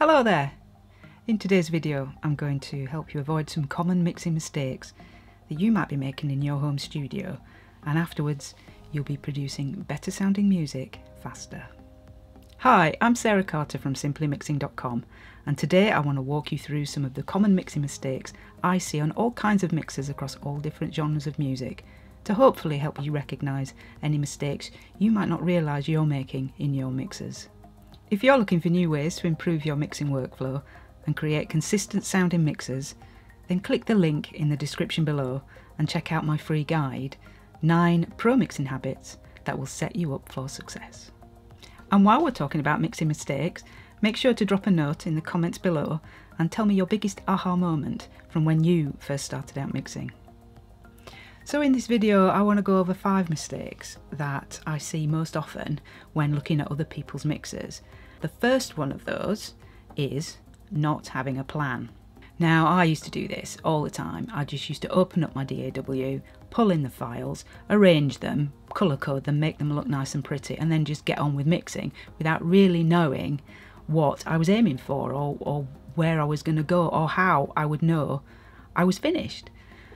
Hello there! In today's video I'm going to help you avoid some common mixing mistakes that you might be making in your home studio, and afterwards you'll be producing better sounding music faster. Hi, I'm Sarah Carter from simplymixing.com, and today I want to walk you through some of the common mixing mistakes I see on all kinds of mixers across all different genres of music, to hopefully help you recognise any mistakes you might not realise you're making in your mixers. If you're looking for new ways to improve your mixing workflow and create consistent sounding mixers, then click the link in the description below and check out my free guide, 9 Pro Mixing Habits that will set you up for success. And while we're talking about mixing mistakes, make sure to drop a note in the comments below and tell me your biggest aha moment from when you first started out mixing. So in this video I want to go over 5 mistakes that I see most often when looking at other people's mixers. The first one of those is not having a plan. Now, I used to do this all the time. I just used to open up my DAW, pull in the files, arrange them, colour code them, make them look nice and pretty, and then just get on with mixing without really knowing what I was aiming for, or where I was going to go, or how I would know I was finished.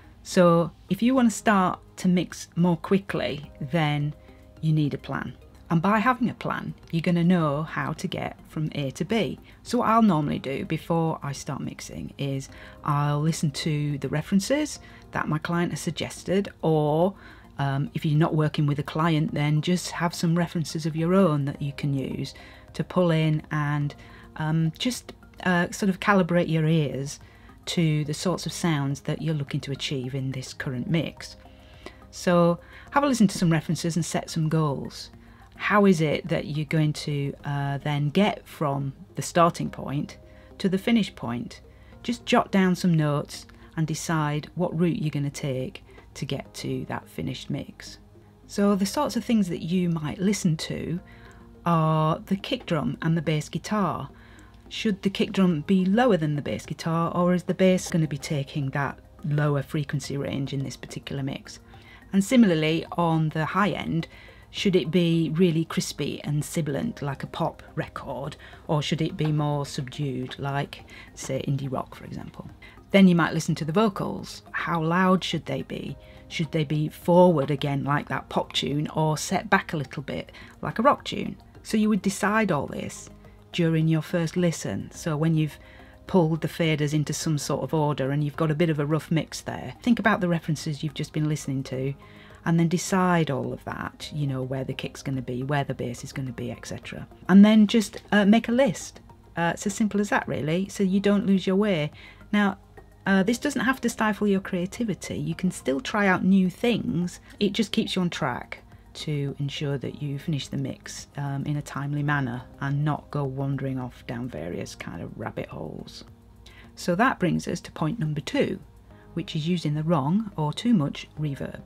So if you want to start to mix more quickly, then you need a plan. And by having a plan, you're going to know how to get from A to B. So what I'll normally do before I start mixing is I'll listen to the references that my client has suggested, or if you're not working with a client, then just have some references of your own that you can use to pull in and just sort of calibrate your ears to the sorts of sounds that you're looking to achieve in this current mix. So have a listen to some references and set some goals. How is it that you're going to then get from the starting point to the finish point? Just jot down some notes and decide what route you're going to take to get to that finished mix. So the sorts of things that you might listen to are the kick drum and the bass guitar. Should the kick drum be lower than the bass guitar, or is the bass going to be taking that lower frequency range in this particular mix? And similarly, on the high end, should it be really crispy and sibilant like a pop record, or should it be more subdued like, say, indie rock, for example? Then you might listen to the vocals. How loud should they be? Should they be forward again like that pop tune, or set back a little bit like a rock tune? So you would decide all this during your first listen. So when you've pulled the faders into some sort of order and you've got a bit of a rough mix there, think about the references you've just been listening to, and then decide all of that, you know, where the kick's going to be, where the bass is going to be, etc. And then just make a list. It's as simple as that, really, so you don't lose your way. Now, this doesn't have to stifle your creativity. You can still try out new things. It just keeps you on track to ensure that you finish the mix in a timely manner and not go wandering off down various kind of rabbit holes. So that brings us to point number 2, which is using the wrong or too much reverb.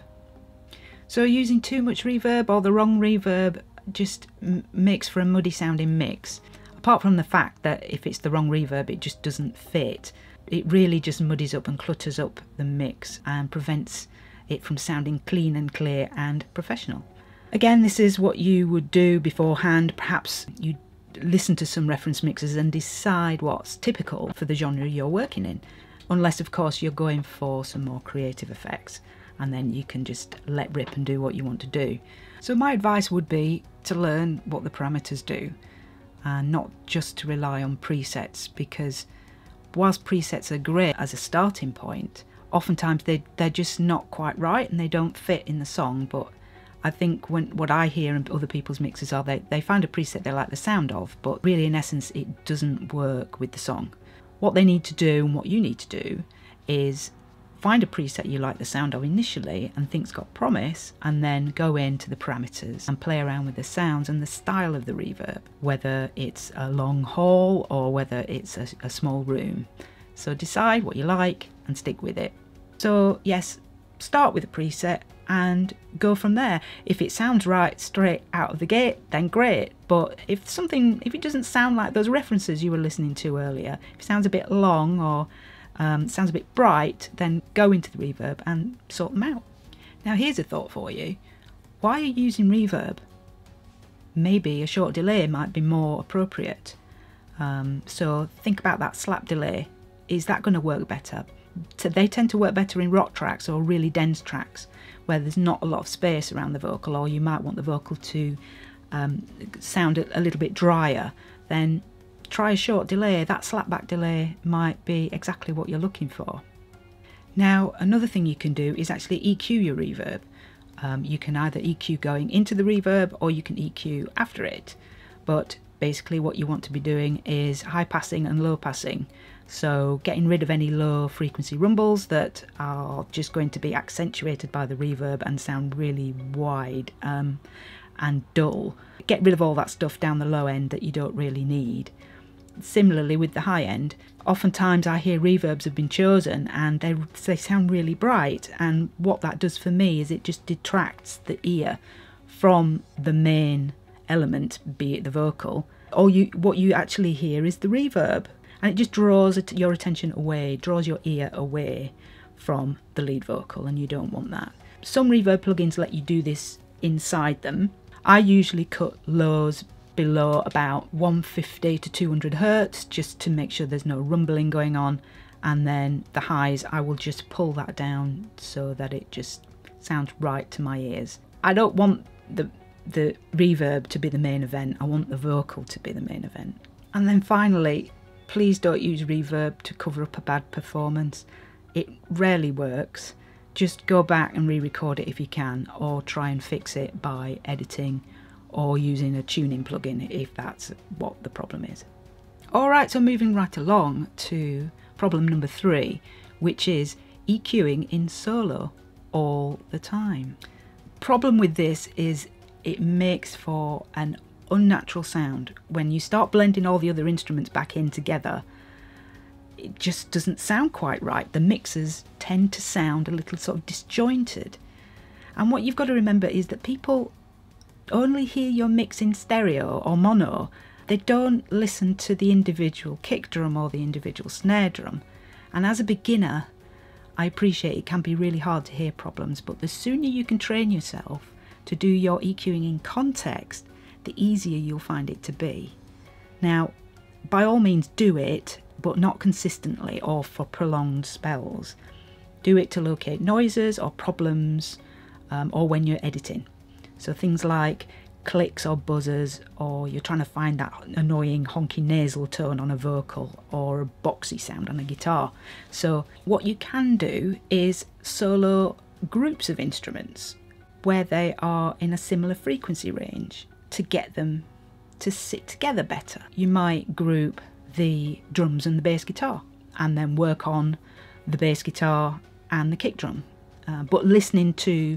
So using too much reverb or the wrong reverb just makes for a muddy sounding mix. Apart from the fact that if it's the wrong reverb it just doesn't fit, it really just muddies up and clutters up the mix and prevents it from sounding clean and clear and professional. Again, this is what you would do beforehand. Perhaps you listen to some reference mixes and decide what's typical for the genre you're working in. Unless, of course, you're going for some more creative effects, and then you can just let rip and do what you want to do. So my advice would be to learn what the parameters do, and not just to rely on presets, because whilst presets are great as a starting point, oftentimes they're just not quite right and they don't fit in the song. But I think what I hear in other people's mixes are they find a preset they like the sound of, but really in essence it doesn't work with the song. What they need to do, and what you need to do, is find a preset you like the sound of initially and think's got promise, and then go into the parameters and play around with the sounds and the style of the reverb, whether it's a long haul or whether it's a small room. So decide what you like and stick with it. So yes, start with a preset and go from there. If it sounds right straight out of the gate, then great. But if it doesn't sound like those references you were listening to earlier, if it sounds a bit long or sounds a bit bright, then go into the reverb and sort them out. Now here's a thought for you. Why are you using reverb? Maybe a short delay might be more appropriate. So think about that slap delay. Is that going to work better? So they tend to work better in rock tracks or really dense tracks where there's not a lot of space around the vocal, or you might want the vocal to sound a little bit drier. Then try a short delay. That slapback delay might be exactly what you're looking for. Now, another thing you can do is actually EQ your reverb. You can either EQ going into the reverb or you can EQ after it. But basically what you want to be doing is high passing and low passing. So getting rid of any low frequency rumbles that are just going to be accentuated by the reverb and sound really wide and dull. Get rid of all that stuff down the low end that you don't really need. Similarly with the high end, oftentimes I hear reverbs have been chosen and they sound really bright, and what that does for me is it just detracts the ear from the main element, be it the vocal. What you actually hear is the reverb, and it just draws your attention away, draws your ear away from the lead vocal, and you don't want that. Some reverb plugins let you do this inside them. I usually cut lows below about 150 to 200 Hertz just to make sure there's no rumbling going on, and then the highs I will just pull that down so that it just sounds right to my ears. I don't want the reverb to be the main event, I want the vocal to be the main event. And then finally, please don't use reverb to cover up a bad performance. It rarely works. Just go back and re-record it if you can, or try and fix it by editing or using a tuning plugin if that's what the problem is. Alright, so moving right along to problem number 3, which is EQing in solo all the time. Problem with this is it makes for an unnatural sound. When you start blending all the other instruments back in together, it just doesn't sound quite right. The mixes tend to sound a little sort of disjointed. And what you've got to remember is that people only hear your mix in stereo or mono. They don't listen to the individual kick drum or the individual snare drum. And as a beginner, I appreciate it can be really hard to hear problems, but the sooner you can train yourself to do your EQing in context, the easier you'll find it to be. Now, by all means do it, but not consistently or for prolonged spells. Do it to locate noises or problems, or when you're editing. So things like clicks or buzzers, or you're trying to find that annoying honky nasal tone on a vocal or a boxy sound on a guitar. So what you can do is solo groups of instruments where they are in a similar frequency range to get them to sit together better. You might group the drums and the bass guitar and then work on the bass guitar and the kick drum, but listening to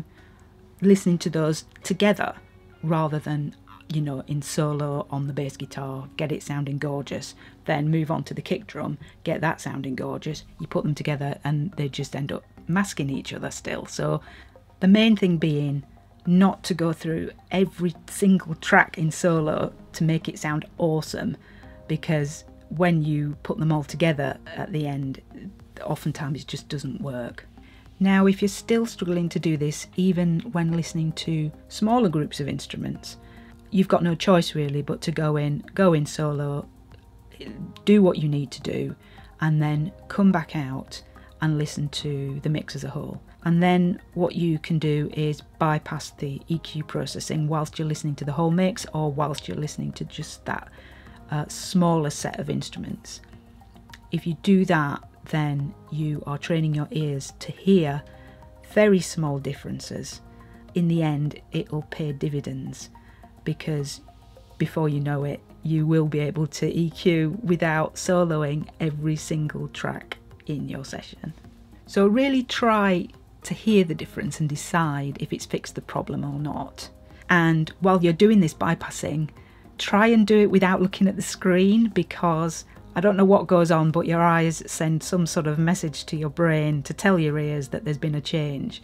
those together rather than, you know, in solo on the bass guitar, get it sounding gorgeous, then move on to the kick drum, get that sounding gorgeous. You put them together and they just end up masking each other still. So the main thing being not to go through every single track in solo to make it sound awesome, because when you put them all together at the end, oftentimes it just doesn't work. Now, if you're still struggling to do this, even when listening to smaller groups of instruments, you've got no choice really but to go in solo, do what you need to do, and then come back out and listen to the mix as a whole. And then what you can do is bypass the EQ processing whilst you're listening to the whole mix, or whilst you're listening to just that smaller set of instruments. If you do that, then you are training your ears to hear very small differences. In the end, it'll pay dividends, because before you know it, you will be able to EQ without soloing every single track in your session. So really try to hear the difference and decide if it's fixed the problem or not. And while you're doing this bypassing, try and do it without looking at the screen, because I don't know what goes on, but your eyes send some sort of message to your brain to tell your ears that there's been a change.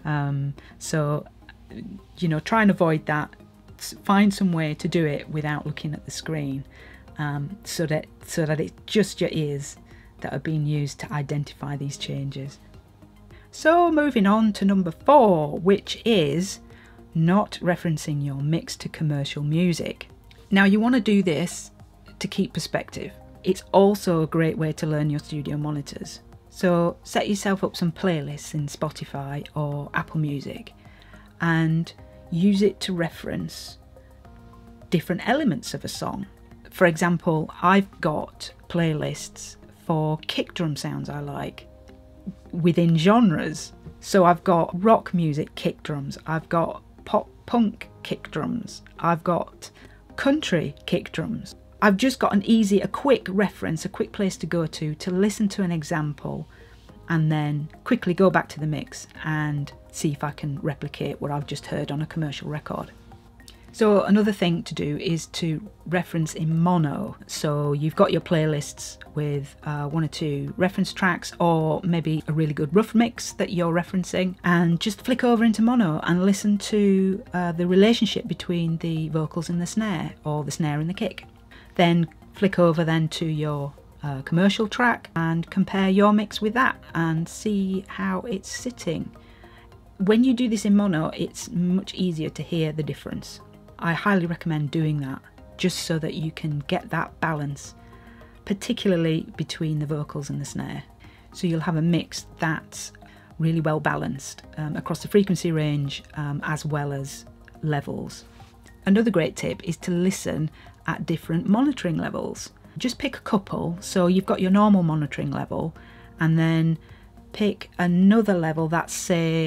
So, you know, try and avoid that. Find some way to do it without looking at the screen, so that it's just your ears that are being used to identify these changes. So moving on to number 4, which is not referencing your mix to commercial music. Now you want to do this to keep perspective, it's also a great way to learn your studio monitors. So set yourself up some playlists in Spotify or Apple Music and use it to reference different elements of a song. For example, I've got playlists for kick drum sounds I like within genres. So I've got rock music kick drums, I've got pop punk kick drums, I've got country kick drums. I've just got a quick reference, a quick place to go to listen to an example and then quickly go back to the mix and see if I can replicate what I've just heard on a commercial record. So another thing to do is to reference in mono. So you've got your playlists with 1 or 2 reference tracks, or maybe a really good rough mix that you're referencing, and just flick over into mono and listen to the relationship between the vocals and the snare, or the snare and the kick. Then flick over then to your commercial track and compare your mix with that and see how it's sitting. When you do this in mono, it's much easier to hear the difference. I highly recommend doing that, just so that you can get that balance, particularly between the vocals and the snare. So you'll have a mix that's really well balanced across the frequency range as well as levels. Another great tip is to listen at different monitoring levels. Just pick a couple, so you've got your normal monitoring level, and then pick another level that's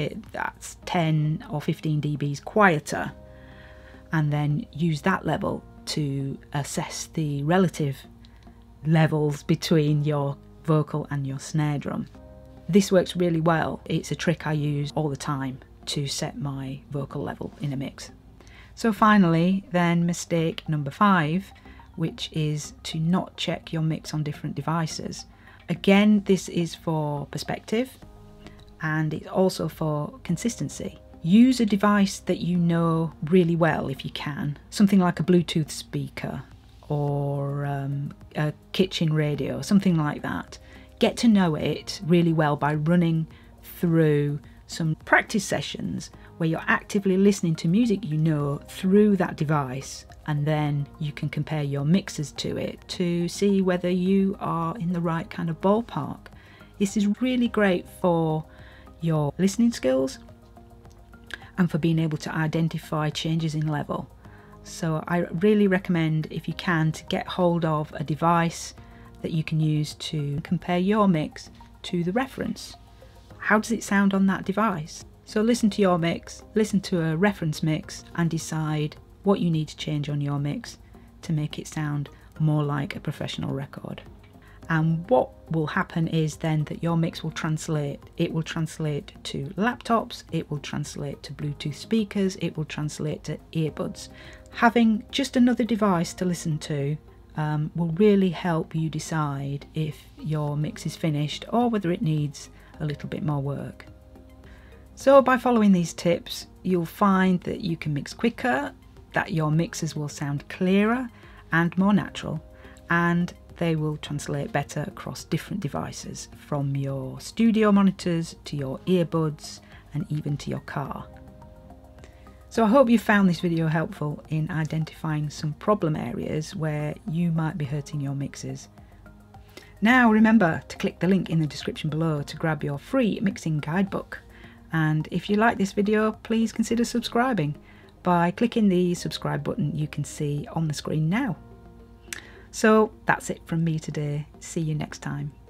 10 or 15 dBs quieter, and then use that level to assess the relative levels between your vocal and your snare drum. This works really well. It's a trick I use all the time to set my vocal level in a mix. So finally, then, mistake number 5, which is to not check your mix on different devices. Again, this is for perspective, and it's also for consistency. Use a device that you know really well if you can, something like a Bluetooth speaker or a kitchen radio, something like that. Get to know it really well by running through some practice sessions where you're actively listening to music you know through that device, and then you can compare your mixes to it to see whether you are in the right kind of ballpark. This is really great for your listening skills and for being able to identify changes in level. So I really recommend, if you can, to get hold of a device that you can use to compare your mix to the reference. How does it sound on that device? So listen to your mix, listen to a reference mix, and decide what you need to change on your mix to make it sound more like a professional record. And what will happen is then that your mix will translate. It will translate to laptops, it will translate to Bluetooth speakers, it will translate to earbuds. Having just another device to listen to will really help you decide if your mix is finished or whether it needs a little bit more work. So by following these tips, you'll find that you can mix quicker, that your mixes will sound clearer and more natural, and they will translate better across different devices, from your studio monitors to your earbuds and even to your car. So I hope you found this video helpful in identifying some problem areas where you might be hurting your mixes. Now remember to click the link in the description below to grab your free mixing guidebook. And if you like this video, please consider subscribing by clicking the subscribe button you can see on the screen now. So that's it from me today. See you next time.